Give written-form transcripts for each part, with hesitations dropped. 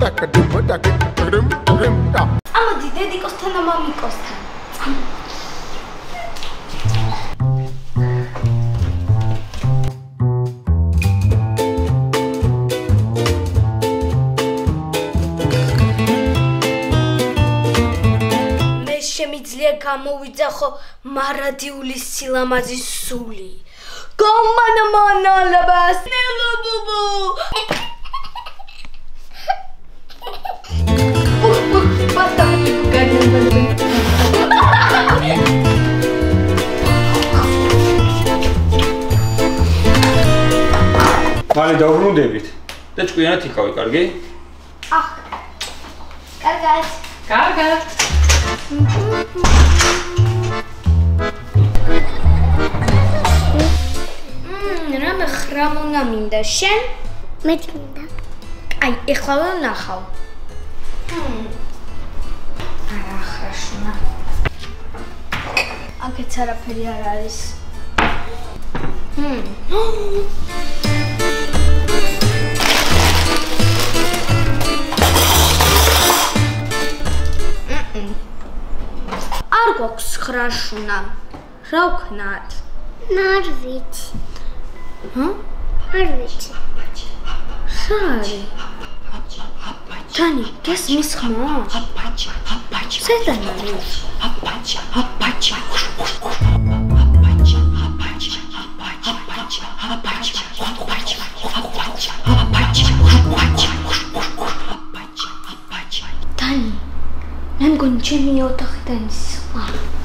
ამოდი დედიკოსთან და მამიკოსთან. მე შემიძლია გამოვიძახო მარადიული სილამაზის სული. Gomanamanalavas nelububu. Patani gadin. მალე დავბრუნდებით და ჭკვიანად იქავი, კარგი? აჰ. კარგად. კარგად. რამე ხრამონა მინდა შენ? მეც მინდა. აი, ეხლა ვნახავ. არა, ხაშნა. აქეც არაფერი არ არის. არ გვაქვს ხრაშუნა. რა ვქნათ? არ ვიცი. არ ვიცი. შარი. ჯანი, გესმის ხმა? აპაჩი. სედან არის? აპაჩი. დანი, მე მგონი ჩემი ოთახიდან ისვა.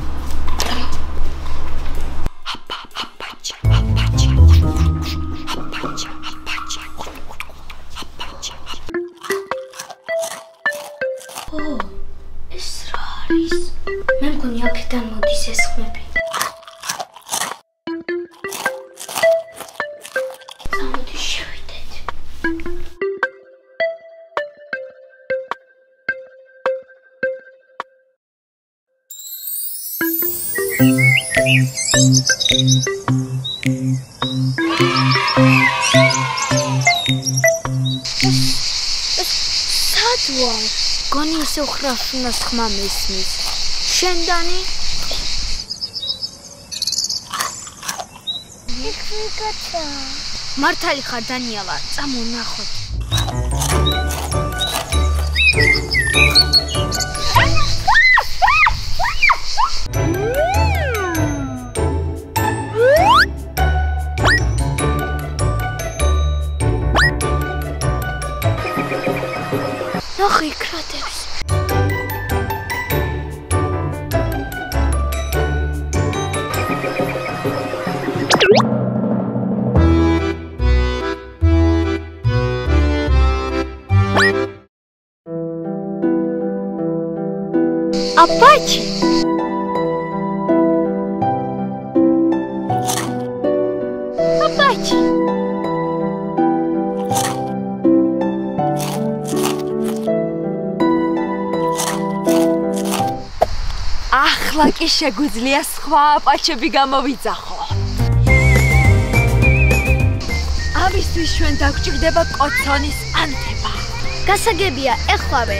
ეს რა არის? მე მგონი აქედან მოდის ეს ხმები. მოდი შევიდეთ. სადვარ? გონი ისევ ხრაშუნას ხმა მესმის. შენ დანი? იხიკაცა. მართალი ხარ დანიელა, წამონახოთ. ნახე კრატებს. აპაჩი. აპაჩი. ახლა კი შეგვიძლია სხვა აპაჩები გამოვიძახო. ამისთვის ჩვენ დაგვჭირდება კოცონის ანთება. გასაგებია, ეხლავე.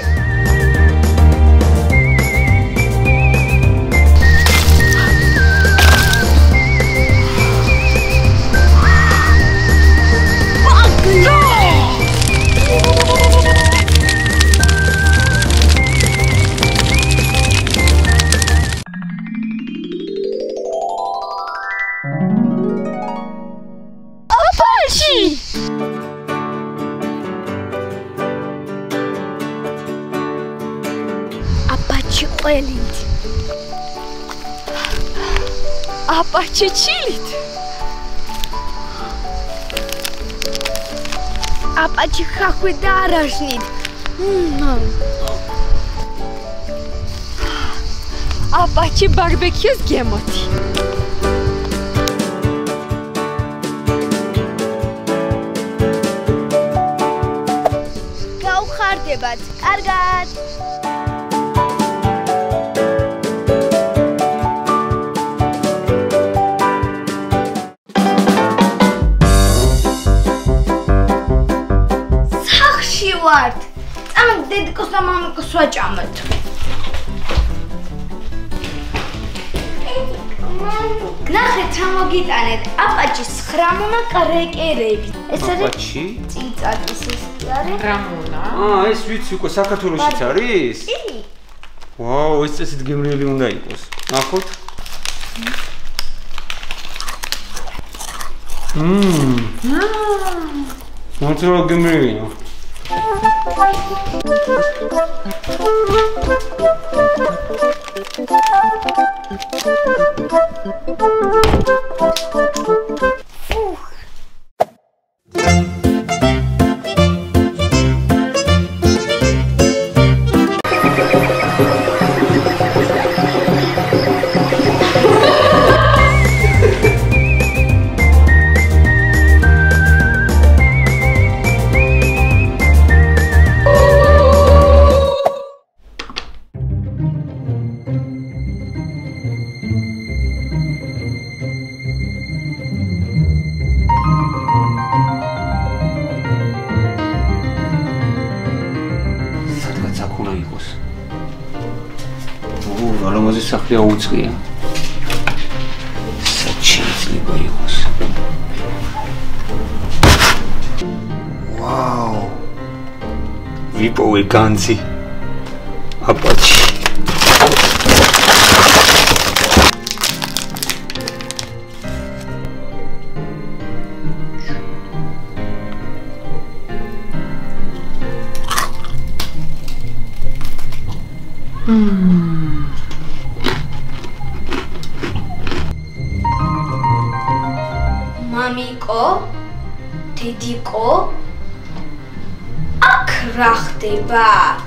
აპაჩი ყველით. აპაჩი ჩილით. აპაჩი ხახვი და არაშნით. აპაჩი ბარბეკიუს გემოთი. გავხარდებათ. კარგად. სახლში ვართ. წამეთ დედიკოს და მამიკოს ვაჭამეთ. ნახეთ რა მოგიტანეთ აპაჩის ხრამუნა კრეკერები. ეს არის აპაჩი? წიწაკის ის არის. ხრამუნა. ეს ვიცი უკვე საქართველოშიც არის? კი. ვაუ, ეს წესით გემრიელი უნდა იყოს. ნახოთ. მოწრო გემრიელია. ალამაზის სახლი აუწყია. საჩინძლება იყოს. ვაუ. ვიპოვე განძი. აპაჩი. მამიკო, დედიკო, აქ რა ხდება?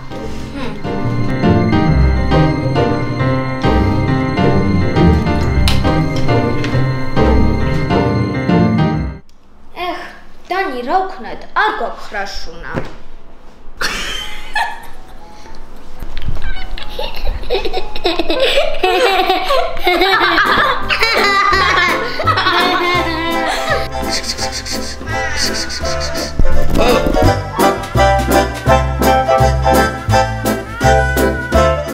დანი, რა ვქნათ? არ გვაქვს ხრაშუნა.